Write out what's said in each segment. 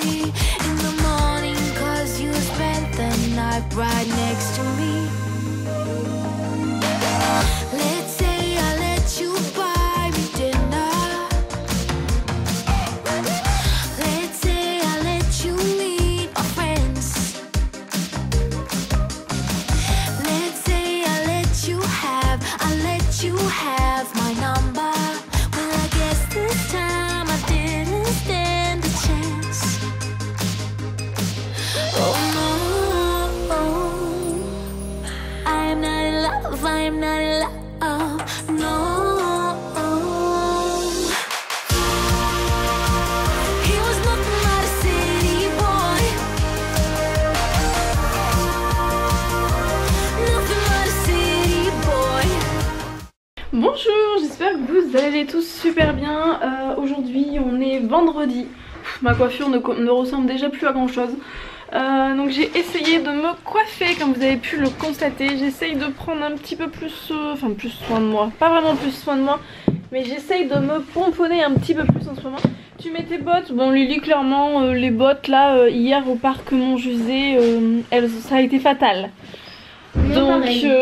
in the morning, 'cause you spent the night right next to me. Let's say I let you buy me dinner. Let's say I let you meet my friends. Let's say I let you have my number. Well, I guess this time I didn't stand a chance. Oh no, I'm not in love, I'm not in love, no. He was nothing but a city boy. Nothing but a city boy. Bonjour, j'espère que vous allez tous super bien. Aujourd'hui on est vendredi. Ma coiffure ne ressemble déjà plus à grand chose. Donc j'ai essayé de me coiffer comme vous avez pu le constater. J'essaye de prendre un petit peu plus, plus soin de moi. Pas vraiment plus soin de moi, mais j'essaye de me pomponner un petit peu plus en ce moment. Tu mets tes bottes. Bon Lily, clairement les bottes là hier au parc Montjusé, ça a été fatal. Donc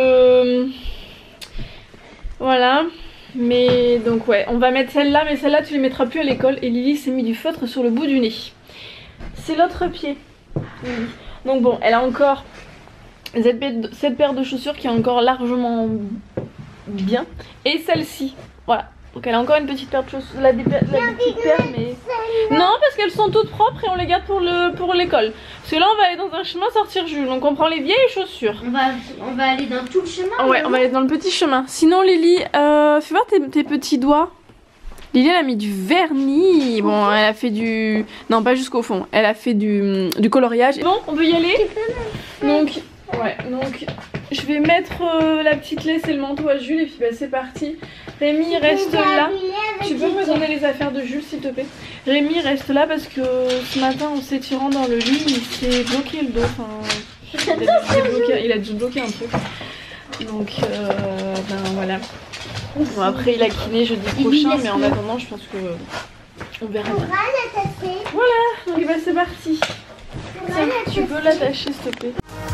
voilà. Mais donc ouais, on va mettre celle-là, mais celle-là tu les mettras plus à l'école. Et Lily s'est mis du feutre sur le bout du nez. C'est l'autre pied, Lily. Donc bon, elle a encore cette paire de chaussures qui est encore largement bien. Et celle-ci, voilà. Donc elle a encore une petite paire de chaussures, la petite paire, mais... Non, parce qu'elles sont toutes propres et on les garde pour l'école. Parce que là on va aller dans un chemin sortir Jules, donc on prend les vieilles chaussures. On va aller dans tout le chemin. Ouais, on va aller dans le petit chemin. Sinon Lily, fais voir tes petits doigts. Lily elle a mis du vernis. Bon, elle a fait du... Non, pas jusqu'au fond. Elle a fait du coloriage. Bon, on peut y aller. Donc, ouais, donc je vais mettre la petite laisse et le manteau à Jules et puis bah, c'est parti. Rémi reste là. Tu peux me donner les affaires de Jules s'il te plaît. Rémi reste là parce que ce matin en s'étirant dans le lit il s'est bloqué le dos. Enfin, il a débloqué un truc. Donc ben voilà. Bon, après il a kiné jeudi prochain, mais en attendant je pense que on verra bien. Voilà, donc ben, c'est parti. Tiens, tu peux l'attacher s'il te plaît.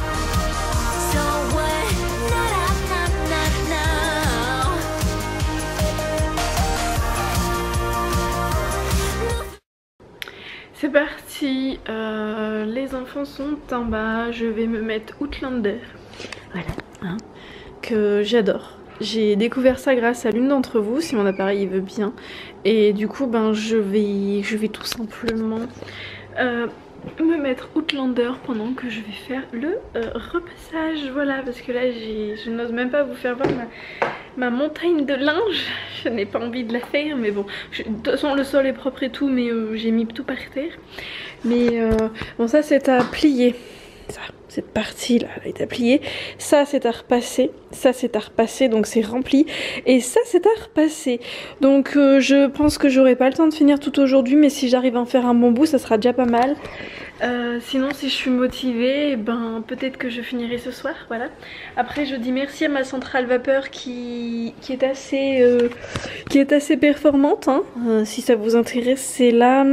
C'est parti, les enfants sont en bas, je vais me mettre Outlander, voilà, hein, que j'adore. J'ai découvert ça grâce à l'une d'entre vous, si mon appareil veut bien. Et du coup, ben, je vais tout simplement me mettre Outlander pendant que je vais faire le repassage. Voilà, parce que là, je n'ose même pas vous faire voir ma montagne de linge. Je n'ai pas envie de la faire, mais bon. De toute façon, le sol est propre et tout, mais j'ai mis tout par terre. Mais bon, ça, c'est à plier. Ça, cette partie là est à plier, ça c'est à repasser, ça c'est à repasser, donc c'est rempli, et ça c'est à repasser. Donc je pense que j'aurai pas le temps de finir tout aujourd'hui, mais si j'arrive à en faire un bon bout ça sera déjà pas mal. Sinon si je suis motivée, ben peut-être que je finirai ce soir, voilà. Après je dis merci à ma centrale vapeur qui est assez performante, hein. Si ça vous intéresse, c'est la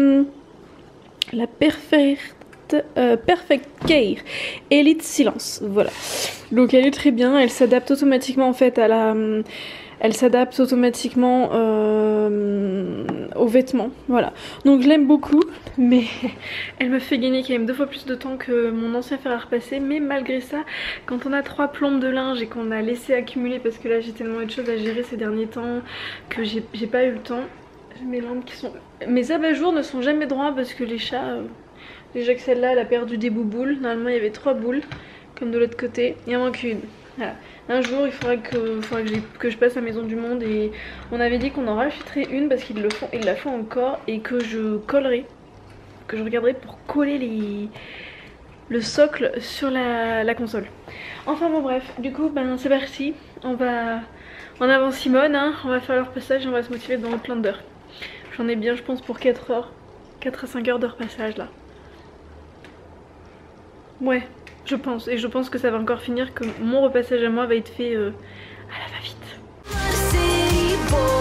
Perfect Care Elite Silence, voilà. Donc elle est très bien, elle s'adapte automatiquement en fait à la... Elle s'adapte automatiquement aux vêtements, voilà. Donc je l'aime beaucoup, mais elle me fait gagner quand même 2 fois plus de temps que mon ancien fer à repasser. Mais malgré ça, quand on a 3 plombes de linge et qu'on a laissé accumuler, parce que là j'ai tellement eu de choses à gérer ces derniers temps que j'ai pas eu le temps. Mes lampes qui sont... Mes abat-jours ne sont jamais droits parce que les chats... Déjà que celle-là, elle a perdu des bouboules. Normalement, il y avait 3 boules, comme de l'autre côté. Il en manque une. Voilà. Un jour, il faudra que je passe à Maison du Monde. Et on avait dit qu'on en rachèterait une parce qu'ils la font encore. Et que je collerai. Que je regarderai pour coller le socle sur la console. Enfin bon, bref. Du coup, ben c'est parti. On va en avant Simone. Hein. On va faire leur passage et on va se motiver dans Outlander. J'en ai bien, je pense, pour 4 heures. 4 à 5 heures de repassage là. Ouais, je pense. Et je pense que ça va encore finir, que mon repassage à moi va être fait à la va-vite.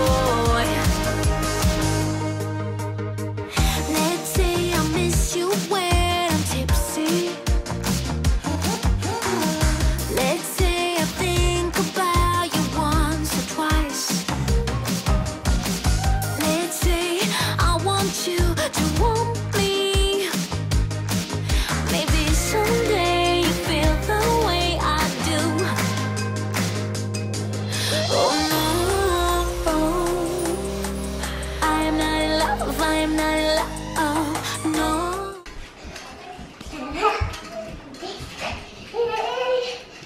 Let's say I miss you.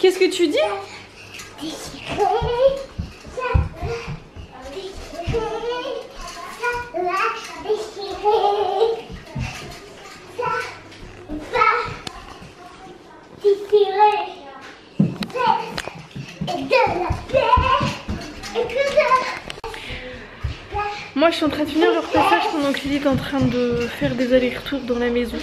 Qu'est-ce que tu dis? Moi je suis en train de finir le repassage pendant que Lily est en train de faire des allers-retours dans la maison.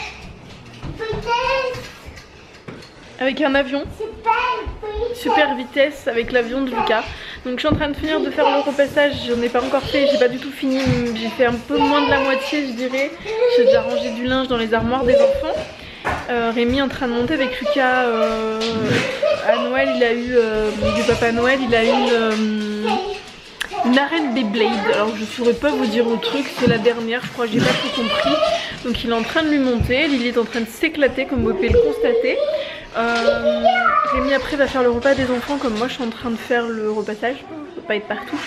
Avec un avion. Super vitesse avec l'avion de Lucas. Donc je suis en train de finir de faire le repassage, j'en ai pas encore fait, j'ai pas du tout fini, j'ai fait un peu moins de la moitié je dirais. J'ai déjà rangé du linge dans les armoires des enfants. Rémi est en train de monter avec Lucas à Noël, il a eu du Papa Noël, il a eu une arène Beyblade. Alors je saurais pas vous dire le truc, c'est la dernière, je crois, j'ai pas tout compris. Donc il est en train de lui monter, Lily est en train de s'éclater comme vous pouvez le constater. Rémi après va faire le repas des enfants comme moi je suis en train de faire le repassage, je peux pas être partout.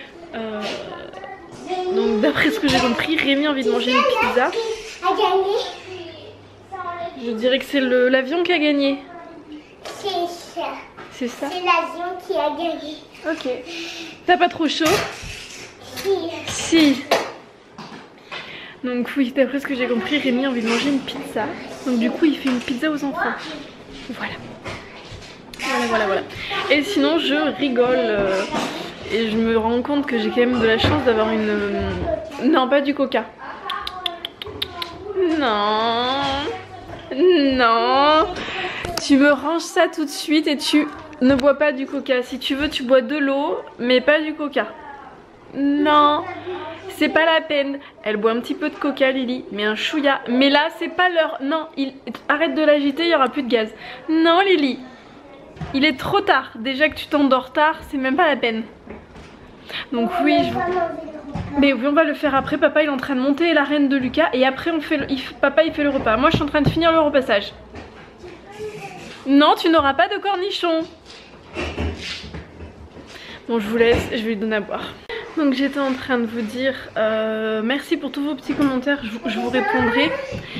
Donc d'après ce que j'ai compris, Rémi a envie de manger une pizza. Je dirais que c'est l'avion qui a gagné. C'est ça. C'est l'avion qui a gagné. Ok. T'as pas trop chaud? Si. Donc oui, d'après ce que j'ai compris, Rémi a envie de manger une pizza. Donc du coup il fait une pizza aux enfants. Voilà. Et sinon je rigole et je me rends compte que j'ai quand même de la chance d'avoir une... Non, pas du coca. Non. Tu me ranges ça tout de suite et tu ne bois pas du coca. Si tu veux tu bois de l'eau mais pas du coca. Non, c'est pas la peine. Elle boit un petit peu de coca Lily, mais un chouïa. Mais là c'est pas l'heure. Non, arrête de l'agiter, il y aura plus de gaz. Non Lily, il est trop tard. Déjà que tu t'endors tard, c'est même pas la peine. Donc oui, mais oui, on va le faire après. Papa il est en train de monter la reine de Lucas et après on fait papa il fait le repas. Moi je suis en train de finir le repassage. Non, tu n'auras pas de cornichons. Bon, je vous laisse, je vais lui donner à boire. Donc j'étais en train de vous dire merci pour tous vos petits commentaires, je vous répondrai.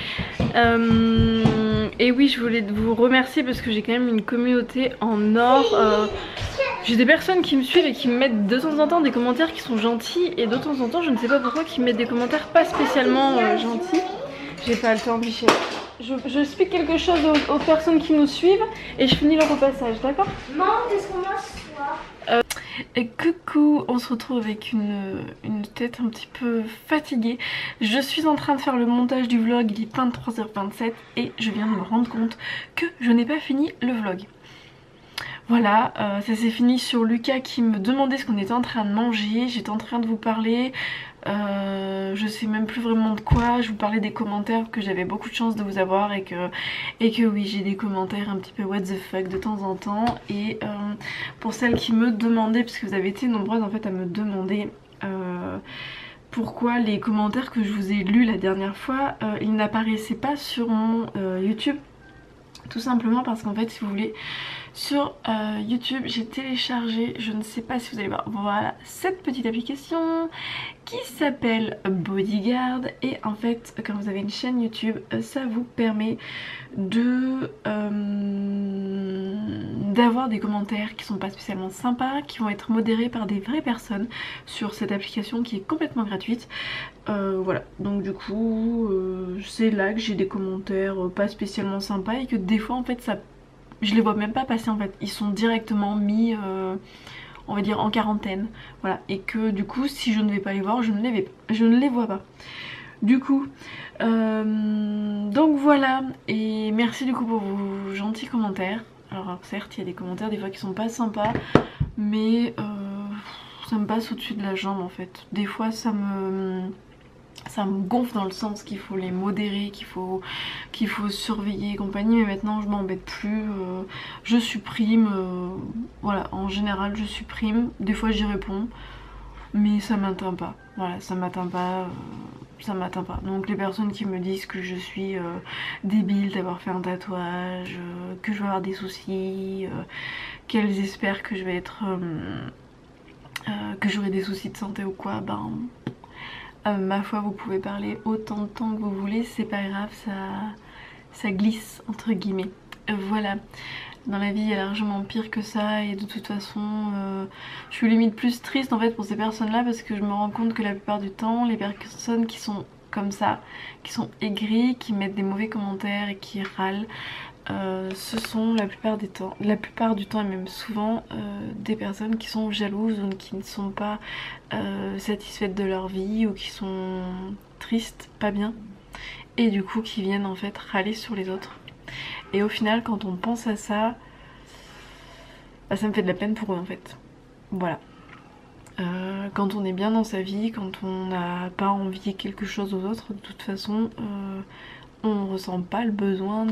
Et oui, je voulais vous remercier parce que j'ai quand même une communauté en or. J'ai des personnes qui me suivent et qui me mettent de temps en temps des commentaires qui sont gentils et de temps en temps, je ne sais pas pourquoi, qui me mettent des commentaires pas spécialement gentils. J'ai pas le temps, Michel. Je explique quelque chose aux personnes qui nous suivent et je finis le repassage, d'accord? Maman, qu'est-ce qu'on mange ce soir? Et coucou, on se retrouve avec une tête un petit peu fatiguée. Je suis en train de faire le montage du vlog, il est 23h27 et je viens de me rendre compte que je n'ai pas fini le vlog. Voilà, ça s'est fini sur Lucas qui me demandait ce qu'on était en train de manger. J'étais en train de vous parler, je sais même plus vraiment de quoi. Je vous parlais des commentaires, que j'avais beaucoup de chance de vous avoir et que oui, j'ai des commentaires un petit peu what the fuck de temps en temps. Et pour celles qui me demandaient, parce que vous avez été nombreuses en fait à me demander pourquoi les commentaires que je vous ai lus la dernière fois, ils n'apparaissaient pas sur mon YouTube. Tout simplement parce qu'en fait, si vous voulez, sur YouTube j'ai téléchargé, je ne sais pas si vous allez voir, voilà, cette petite application qui s'appelle Bodyguard. Et en fait quand vous avez une chaîne YouTube, ça vous permet de d'avoir des commentaires qui sont pas spécialement sympas, qui vont être modérés par des vraies personnes sur cette application qui est complètement gratuite. Voilà, donc du coup c'est là que j'ai des commentaires pas spécialement sympas et que des fois en fait ça, je les vois même pas passer en fait, ils sont directement mis on va dire en quarantaine, voilà, et que du coup si je ne vais pas les voir, je ne les vois pas. Du coup donc voilà, et merci du coup pour vos gentils commentaires. Alors certes il y a des commentaires des fois qui sont pas sympas, mais ça me passe au-dessus de la jambe en fait. Des fois ça me gonfle dans le sens qu'il faut les modérer, qu'il faut surveiller et compagnie, mais maintenant je m'embête plus, je supprime, voilà, en général je supprime, des fois j'y réponds, mais ça m'atteint pas, voilà, ça m'atteint pas, donc les personnes qui me disent que je suis débile d'avoir fait un tatouage, que je vais avoir des soucis, qu'elles espèrent que je vais être, que j'aurai des soucis de santé ou quoi, ben... ma foi, vous pouvez parler autant de temps que vous voulez, c'est pas grave, ça glisse entre guillemets. Voilà. Dans la vie il y a largement pire que ça et de toute façon je suis limite plus triste en fait pour ces personnes là parce que je me rends compte que la plupart du temps les personnes qui sont comme ça, qui sont aigries, qui mettent des mauvais commentaires et qui râlent, ce sont la plupart du temps et même souvent des personnes qui sont jalouses ou qui ne sont pas satisfaites de leur vie ou qui sont tristes, pas bien, et du coup qui viennent en fait râler sur les autres. Et au final quand on pense à ça, bah, ça me fait de la peine pour eux en fait. Voilà. Quand on est bien dans sa vie, quand on n'a pas envie quelque chose aux autres, de toute façon on ressent pas le besoin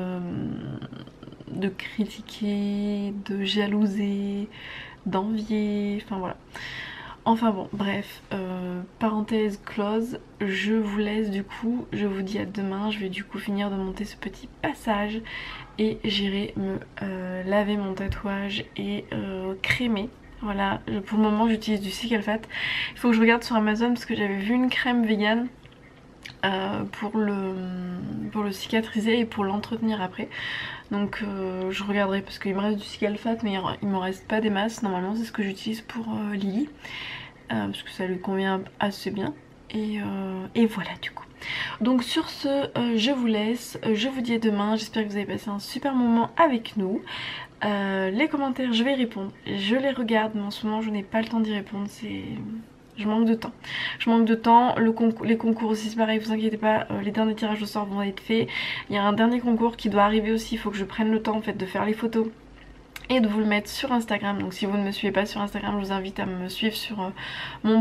de critiquer, de jalouser, d'envier, enfin voilà. Enfin bon, bref, parenthèse close, je vous laisse du coup, je vous dis à demain, je vais du coup finir de monter ce petit passage et j'irai me laver mon tatouage et crémer. Voilà, pour le moment j'utilise du Cicatricate. Il faut que je regarde sur Amazon parce que j'avais vu une crème vegan pour le cicatriser et pour l'entretenir après. Donc je regarderai parce qu'il me reste du Cicatricate mais il me reste pas des masses. Normalement c'est ce que j'utilise pour Lily parce que ça lui convient assez bien. Et voilà du coup. Donc sur ce je vous laisse, je vous dis à demain, j'espère que vous avez passé un super moment avec nous. Les commentaires je vais répondre, je les regarde mais en ce moment je n'ai pas le temps d'y répondre, je manque de temps. Les concours aussi c'est pareil, vous inquiétez pas, les derniers tirages au sort vont être faits. Il y a un dernier concours qui doit arriver aussi, il faut que je prenne le temps en fait de faire les photos et de vous le mettre sur Instagram. Donc si vous ne me suivez pas sur Instagram, je vous invite à me suivre sur mon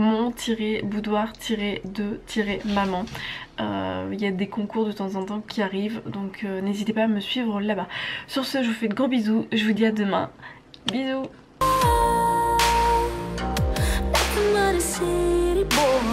boudoir-de-maman. Il y a des concours de temps en temps qui arrivent, donc n'hésitez pas à me suivre là-bas. Sur ce, je vous fais de gros bisous, je vous dis à demain. Bisous. Nothing but a city boy.